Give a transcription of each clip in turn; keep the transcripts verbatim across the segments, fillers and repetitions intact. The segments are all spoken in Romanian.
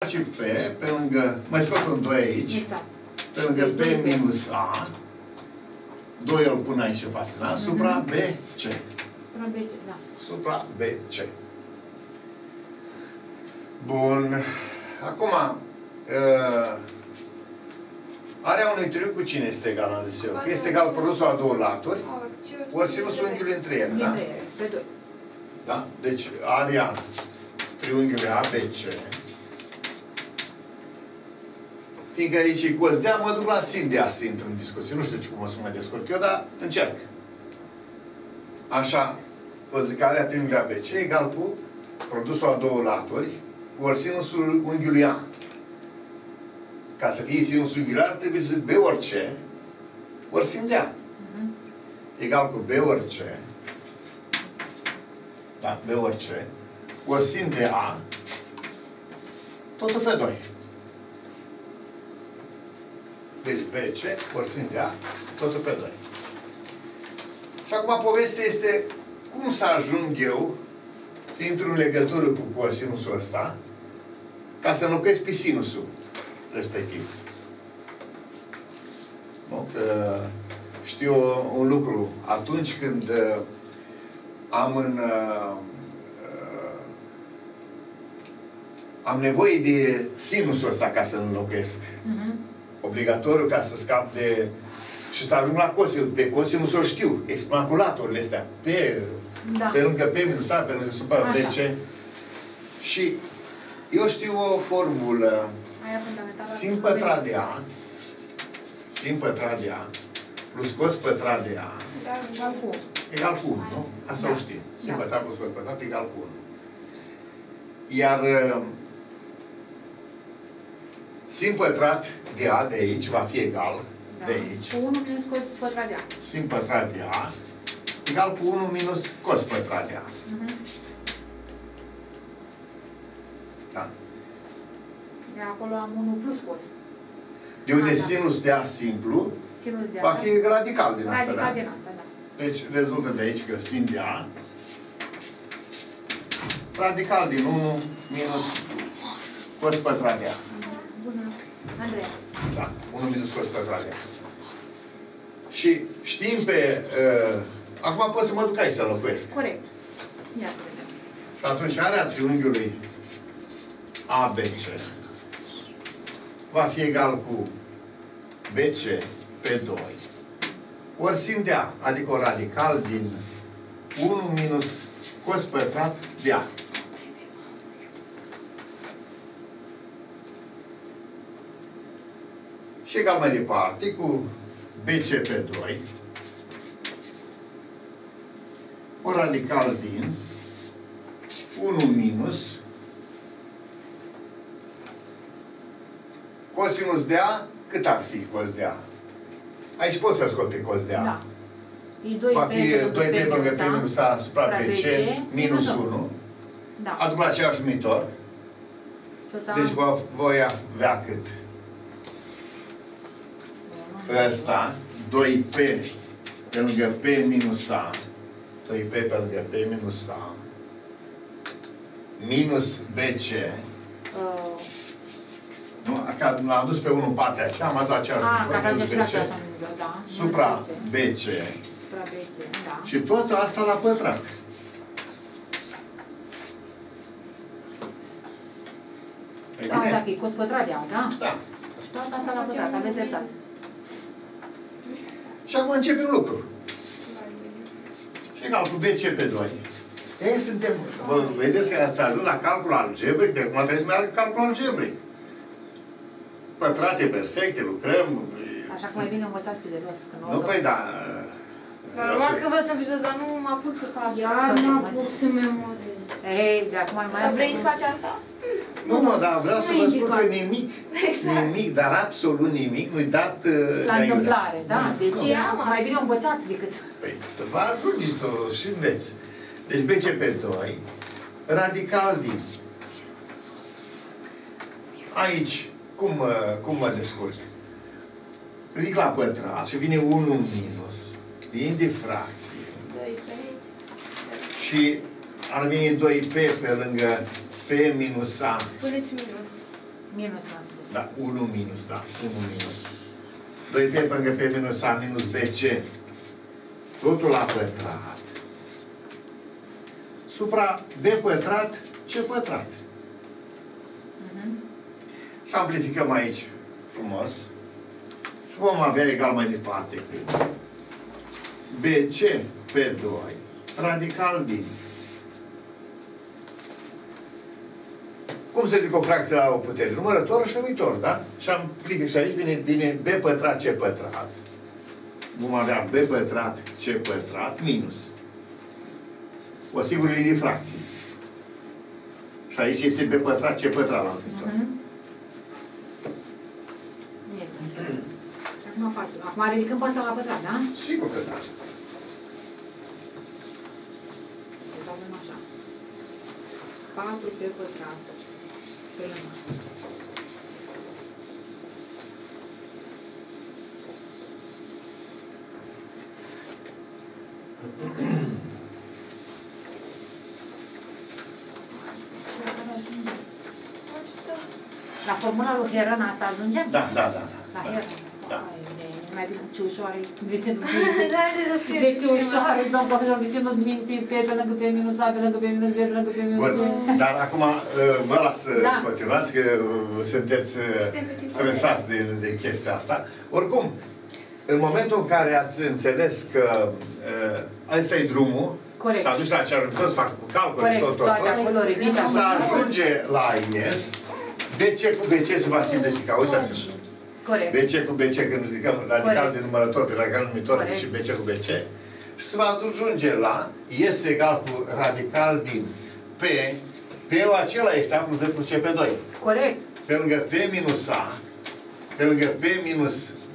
face P, pe lângă, mai scot un doi aici, exact. pe lângă P minus A, doi îl pun aici în față, da? Supra B C. Supra B C, da. Supra B C. Bun. Acum, uh, area unui triunghi cu cine este egal, am zis eu? Că este egal produsul a două laturi, ori sinusul unghiului între ele, da? Pe doi. Da? Deci, area triunghiului A B C. Fiindcă aici e cos de A, mă duc la sin de A să intru în discuție. Nu știu cum o să mă descurc eu, dar încerc. Așa, vă zic, area triunghiului A B C egal cu produsul a două laturi, ori sinusul unghiului A. Ca să fie sinusul unghiular, trebuie să zic B ori C, ori sin de A. Uh-huh. Egal cu B ori C. Da, B ori C, ori sin de A, totul pe doi. Deci B C, ori sin de A, totul pe doi. Și acum povestea este cum să ajung eu să intru în legătură cu cosinusul ăsta ca să înlocuiesc pe sinusul respectiv. Nu? Că știu un lucru. Atunci când uh, am în uh, uh, am nevoie de sinusul ăsta ca să-l înlocuiesc. Uh-huh. Obligatoriu ca să scap de... și să ajung la cosinus. Pe cosinusul știu. Extraculatorile astea. Pe, da. Pe lângă P minus A, pe lângă supra B C. Și eu știu o formulă. Sin pătrat de A, sin pătrat de A, plus cos pătrat de A, egal cu unu. Egal cu unu, nu? Asta da. O știm. Sin da. Pătrat plus cos pătrat egal cu unu. Iar sin pătrat de A de aici va fi egal da. De aici. Cu unu minus cos pătrat de A. Sin pătrat de A egal cu unu minus cos pătrat de A. Uh-huh. Da. De acolo am unu plus cos. De unde A, sinus de A simplu sinus de A, va fi radical din asta, radical da? din asta, da. Deci rezultă de aici că sin de A radical din unu minus cos pătrat de A. Bună. Andreea. Da, unu minus cos pătrat de A. Și știm pe... Uh, acum pot să mă duc aici să locuiesc. Corect. Ia să vedem. Și atunci area triunghiului A B C va fi egal cu B C pe doi ori sin de A, adică un radical din unu minus cos pătrat de A. Și egal mai departe cu B C pe doi un radical din unu minus cosinus de A, cât ar fi cos de A? Aici pot să scot pe cos de A. Da. E doi va fi doi P pe lângă P minus A supra P C minus unu. Da. Aduc la același numitor. Deci vă voi avea cât? Ăsta, doi P pe lângă P minus A, doi P pe lângă P minus A, minus B C. Uh. Nu? L-am dus pe unul în partea aceea, am adus la aceeași numitor, da. supra B C. Supra B C, da. Și tot asta la pătrat. Da, dacă e cos pătrat de A, da? Da. Tot asta la pătrat, aveți dreptate. Și acum începe un lucru. Și egal cu B C pe doi. Ei, suntem, vă vedeți că ați ajuns la calcul algebric, de acum trebuie să meargă calcul algebric. Pătrate perfecte, lucrăm. Așa că mai bine învățați pe de rost. Nu, păi da. Normal că învățăm pe de rost, dar nu mă apuc să fac. Iar nu apuc să memorez. Ei, de acum mai... Vrei să faci asta? Nu, nu, dar vreau să vă spun că nimic, nimic, dar absolut nimic, nu-i dat la întâmplare, da? Deci mai bine învățați decât... Păi să vă ajungi să o și înveți. Deci B C pe doi, radical din. Aici, cum, cum mă descurc? Ridic la pătrat și vine unu minus din difracție. doi P. Și ar veni doi P pe lângă P minus A. Puneți minus. Minus l-am spus. Da, unu minus, da, unu minus. doi p lângă p minus a minus bc. Totul la pătrat. Supra b pătrat, c pătrat. Uh-huh. Și amplificăm aici frumos. Și vom avea egal mai departe cu bc pe doi, radical din. Cum se ridică o fracție la o putere? Numărător și numitor, da? Și amplific și aici vine, vine b pătrat, c pătrat. Vom avea b pătrat, c pătrat, minus. O singură linie fracție. Și aici este b pătrat, c pătrat la numitor. Uh-huh. Minus. Și acum facem. Acum ridicăm pe asta la pătrat, da? Sigur că da. Deci avem așa. patru pe pătrat. Prima. La formula lui Heron asta ajungem? Da, da, da. La da. Heron. Da. Mai bine ce ușoare. De ce nu Da, ce să scriu. De ce ușoare, domn profesor, de ce nu-ți minti pe pe lângă pe minus A, pe lângă pe minus B, pe lângă pe minus B? Bun, dar acum vă las să Da. continuați, că sunteți stresați de, de chestia asta. Oricum, în momentul în care ați înțeles că uh, ăsta e drumul, corect. s-a dus la ce ajung, toți fac cu calcule, Corect, tot, tot, toate tot, acolo, ridică. și să ajunge la ies, bc cu bc se va simplifica. Uitați-vă. Corect. bc cu bc, când ridicăm radical de numărător pe radical numitor și bc cu bc, și se va ajunge la ies egal cu radical din p, p-ul acela este a plus b plus c pe doi. Corect. Pe lângă p minus a, pe lângă p minus b,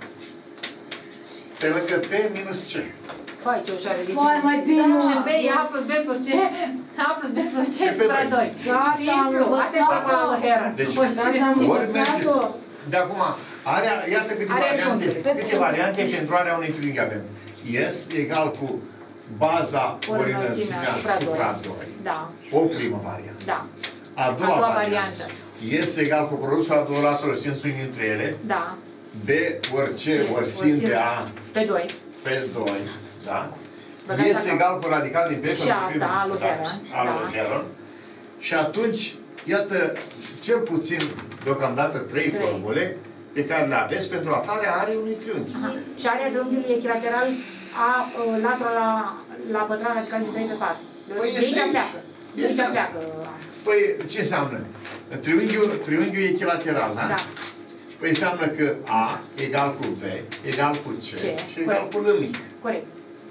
pe lângă p minus c. Fai ce ușoare, de Fai mai bine. Și B e A plus B plus C, A plus B plus C Și pe spre doi. doi. Gata, Simplu, am asta e formula lui Heron. Deci, O să- ori mergeți, de acum, are, iată câte Are variante, puncte. câte variante pentru area unui triunghi avem. Ies egal cu baza ori înălțimea supra doi. Da, O primă variantă. da. A doua, A doua variantă. variantă. Ies egal cu produsul a două laturi sinsul între ele. Da. B ori C ori sin de A Pe doi. pe doi. Da? Băgați Ies acolo. egal cu radical din P. Și asta, a lui Heron. A lui Da. Heron. Și atunci, iată, cel puțin, deocamdată, trei Trei. formule pe care le aveți pentru aflarea arei unui triunghi. Aha. Și area triunghiului echilateral a uh, latura la, la pătrat radical din trei pe patru. Păi De este aici aici. pleacă. De Este aici asta. pleacă. Păi, ce înseamnă? Triunghiul, triunghiul echilateral, da? Da. Păi înseamnă că A egal cu B, egal cu C, C. și egal cu L mic. Corect.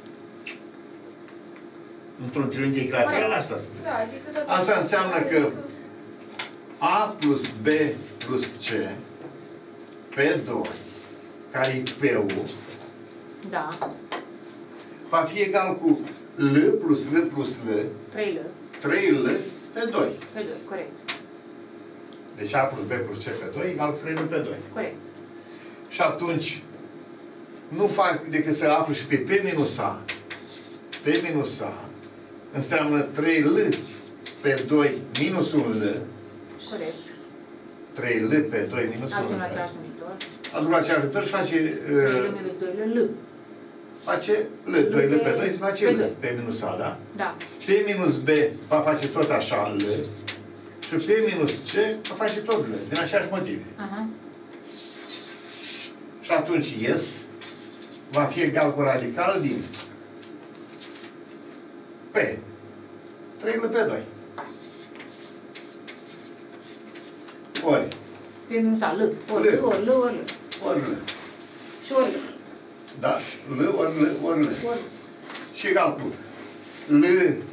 Într-un triunghi echilateral, Corect. asta. Da, adică tot Asta înseamnă că A plus B plus C pe doi, care e P-ul, Da. va fi egal cu L plus L plus L, trei L. trei L pe doi. Pe doi. Corect. Deci A plus B plus C pe doi egal cu trei L pe doi. Corect. Și atunci nu fac decât să aflu și pe P minus A. P minus A înseamnă trei L pe doi minus un L. Corect. trei L pe doi minus un Aduc L. la același numitor. Aduc la același numitor și face... trei L Uh, minus doi L. L. face L. doi L pe doi face pe L. doi. P minus A, da? Da. P minus B va face tot așa L. Și P minus C va face tot L. Din aceeași motive. Aha. Și atunci ies va fi egal cu radical din P. trei L pe doi. Ori. Pe minus A. L. Ori L. L. Ori L. Ori L. Ori L. Și ori L. Da? L, ori L, ori L. Ori Și egal cu L,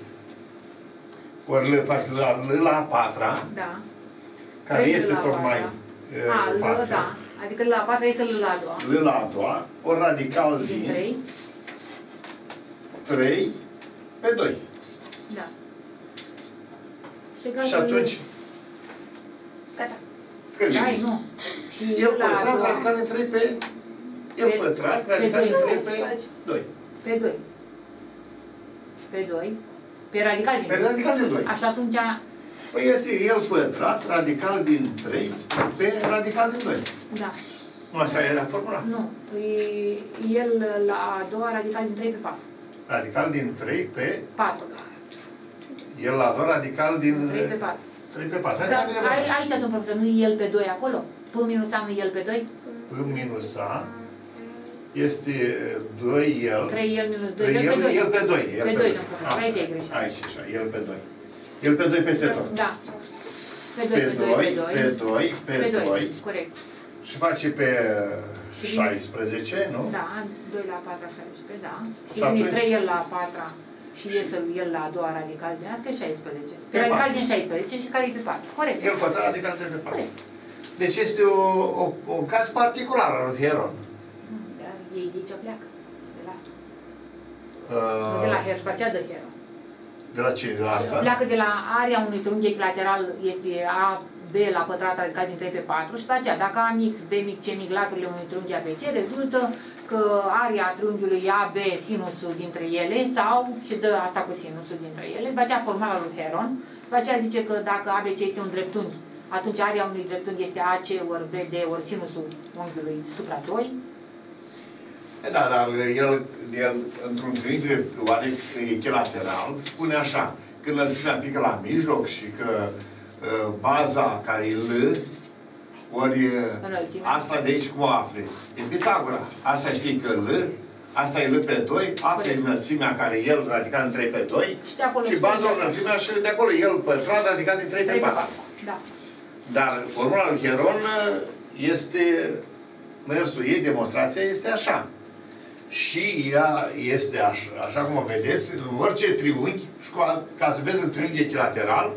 ori L face la L la a patra, Da. care trei L este la tocmai patra. A, uh, L, față. da. Adică L la patru este L la a doua. L la a doua, ori radical Din din trei. trei pe doi. Da. Și egal Și cu L. atunci, Gata. cât? Da, nu. Și El L la a pătrat, doua. radical de trei pe... El Pe- pătrat, pe radical de doi. trei pe doi. Pe doi. Pe doi. Pe radical din Pe doi. radical de doi. Așa atunci Păi este el pătrat, radical din trei pe radical din doi. Da. Nu așa era formula? Nu. E el la a doua radical din trei pe patru. Radical din trei pe patru. El la a doua radical din trei pe patru. trei pe patru. Da, aici, domnul profesor, nu e el pe doi acolo? P minus A nu e el pe doi? P minus A este doi el. trei el minus doi. El, el, el pe doi. Pe doi, domnul profesor. Aici e greșit. Aici, așa. El pe doi. El pe doi peste tot. Da. Pe doi, pe doi, pe doi. Pe doi, pe doi. Corect. Și face pe șaisprezece, nu? Da, doi la patru, șaisprezece, da. Și vine trei el la patru și iese el la a doua radical din A pe șaisprezece. Pe radical din șaisprezece și care e pe patru. Corect. El pătrat radical trei pe patru. Deci este o, o, un caz particular al lui Heron. Da, ei de ce pleacă? De la asta. Uh, de la Heron, și pe aceea de Heron. De la cine? De la asta? Pleacă de la area unui triunghi echilateral, este A, B la pătrat radical din trei pe patru și pe aceea, dacă A mic, B mic, C mic, laturile unui triunghi A B C, rezultă că area triunghiului A B, sinusul dintre ele, sau, și dă asta cu sinusul dintre ele, după aceea formula lui Heron, după aceea zice că dacă A B C este un dreptunghi, atunci area unui dreptunghi este A C ori B D ori sinusul unghiului supra doi. Da, dar el, el într-un triunghi oarecum echilateral, spune așa, când lățimea pică la mijloc și că uh, baza care e L, ori asta de aici cum o afli? E Pitagora. Asta știi că L, asta e L pe doi, afli înălțimea care e el radical din trei pe doi și, și baza înălțimea și de acolo el pătrat radical din trei pe patru. Da. Dar formula lui Heron este, mersul ei, demonstrația este așa. Și ea este așa, așa cum o vedeți, în orice triunghi, și cu, ca să vezi un triunghi echilateral,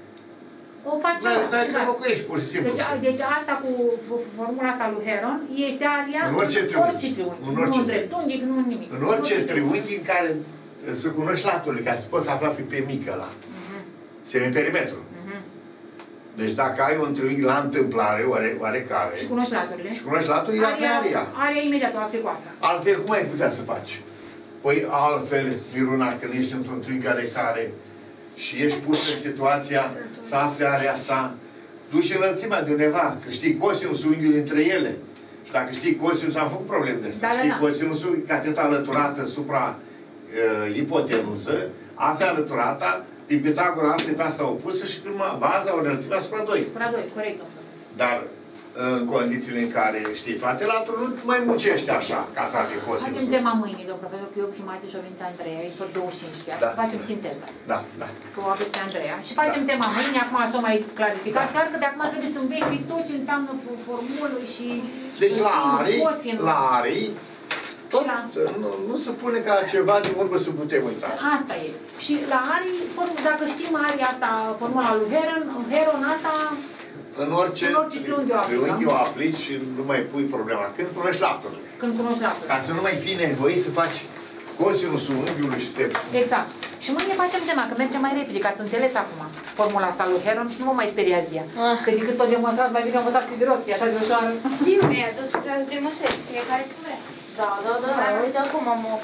o faci dar, așa. dar că locuiești pur și simplu. Deci, deci asta cu formula asta lui Heron este aria în orice triunghi. Orice triunghi. În orice, nu în dreptunghi, nu în nimic. În orice, orice triunghi în care să cunoști laturile, ca să poți afla pe, pe mică la. Uh-huh. Semiperimetru. Uh-huh. Deci dacă ai un triunghi la întâmplare, oare, oarecare... Și cunoști laturile. Și cunoști laturile, aria, aria. Aria imediat o afli cu asta. Altfel, cum ai putea să faci? Păi altfel, Firuna, când ești într-un triunghi oarecare și ești pus în situația să afli area sa, duci înălțimea de undeva, că știi cosinusul unghiului între ele. Și dacă știi cosinusul, am făcut probleme de asta. Da, știi da, da. Cosinusul, cateta alăturată supra uh, ipotenuză, afli alăturata, din Pitagora afli pe asta opusă și prima baza o înălțime asupra doi. Supra doi, corect. Dar în condițiile în care știi toate laturile, nu mai muncești așa, ca să afli cosinusul. Facem tema mâine, domnul profesor, că eu jumătate și o venit Andreea, e tot douăzeci și cinci chiar, da. Facem sinteza. Da, da. Că o aveți pe Andreea. Și facem da. tema mâine, acum s-o mai clarificat, da. Clar că de acum trebuie să înveți tot ce înseamnă formulă și... Deci la arii, la arii, tot, la... nu, nu se pune ca ceva din urmă să putem uita. Asta e. Și la arii, dacă știm aria asta, formula lui Heron, Heron asta... În orice, în orice triunghi o, triunghi o aplici și nu mai pui problema. Când cunoști laturile. Când cunoști laturile. Ca să nu mai fii nevoit să faci cosinusul unghiului și te... Exact. Și mâine facem tema, că mergem mai repede, că ați înțeles acum formula asta lui Heron și nu mă mai speriați de ea. Ah. Că decât să o demonstrați, mai bine o învățați pe Viroski, așa de ușoară. Știu, mi-a dus și vreau să demonstrezi, fiecare cum vrea. Da, da, da, da, uite acum am o...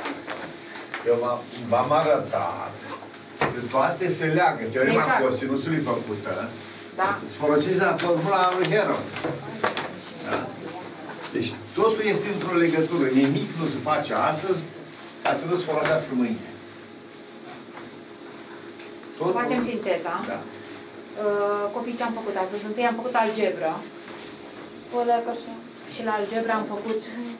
Eu v-am arătat că toate se leagă. Teorema exact. Cosinusului făcută. Da. Îți folosești la formula lui Heron. Da? Deci totul este într-o legătură. Nimic nu se face astăzi ca să nu se folosească mâine. Totul... Facem sinteza. Da. Uh, copii ce am făcut astăzi? Întâi am făcut algebră. O leagă așa. Și la algebră am făcut...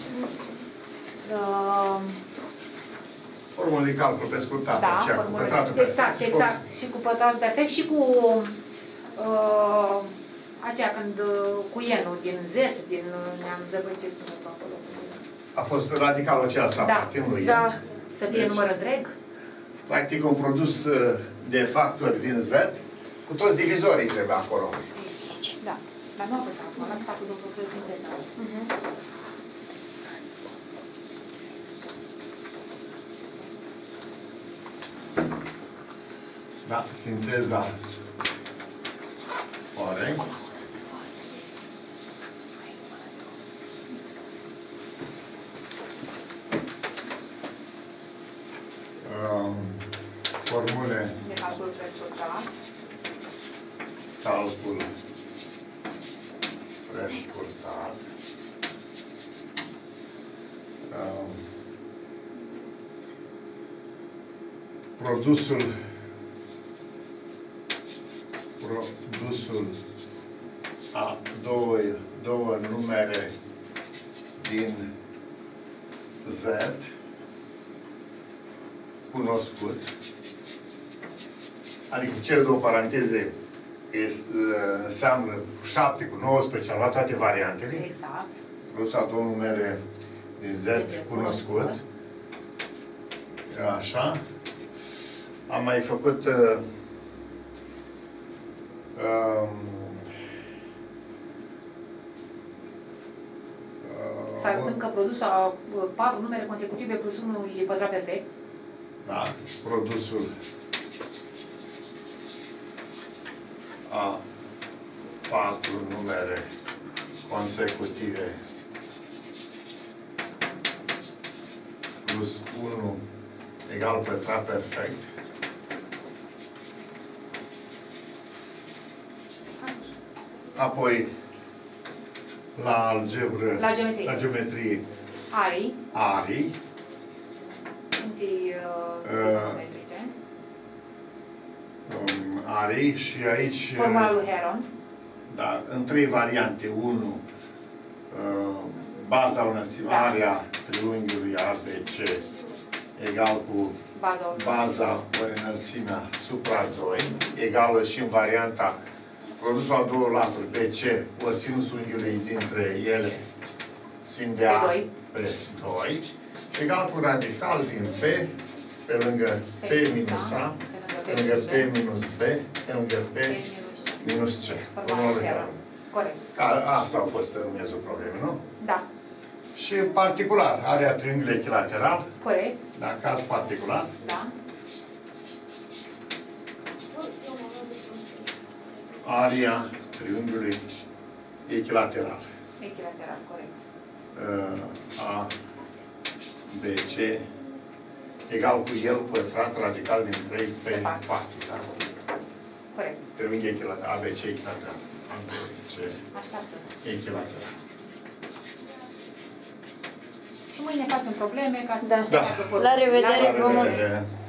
Uh, formulă de calcul pe scurtat. Da, aceea, formulă. Cu pătratul exact, perfect. exact. Și cu pătratul perfect și cu... Uh, aceea când uh, cu ienul din Z, din ne-am zăbăcit până pe acolo. A fost radicalul acela să aparțin lui Da, să fie deci, număr întreg. Practic un produs de factori din Z, cu toți divizorii trebuie acolo. Da, dar nu a fost acum, l-ați făcut două lucruri interesante. Uh-huh. Da, sinteza. Corect. Um, formule de calcul pe scurtat. prea scurtat. Um, produsul produsul a două, două numere din Z cunoscut, adică cele două paranteze este, înseamnă șapte cu nouăsprezece, am luat toate variantele. Exact. Produsul a două numere din Z cunoscut. Așa. Am mai făcut uh, um, Să arătăm că produsul a patru numere consecutive plus unu e pătrat perfect. Da, produsul a patru numere consecutive plus unu egal pătrat perfect. Apoi, la algebră, la geometrie, la geometrie arii, arii, întâi geometrice, um, arii și aici, formula lui Heron. Da, în trei variante. unu, uh, baza înălțimii, da. Area triunghiului A B C egal cu baza, baza ori înălțimea supra doi, egală și în varianta produsul a două laturi B C ori sinusul unghiului dintre ele sin de A pe doi, egal cu radical din P pe lângă P minus A, pe lângă P minus B, pe lângă P minus C. Corect. Asta a fost în miezul problemei, nu? Da. Și particular, area triunghiului echilateral. Corect. Da, caz particular. Da. Area triunghiului echilateral. Echilateral, corect. A, B, C egal cu el pătrat radical din trei pe patru. Da? Corect. Triunghi echilateral. A, B, C echilateral. A, B, C echilateral. Și mâine facem probleme ca să... Da. Da. La revedere! La revedere!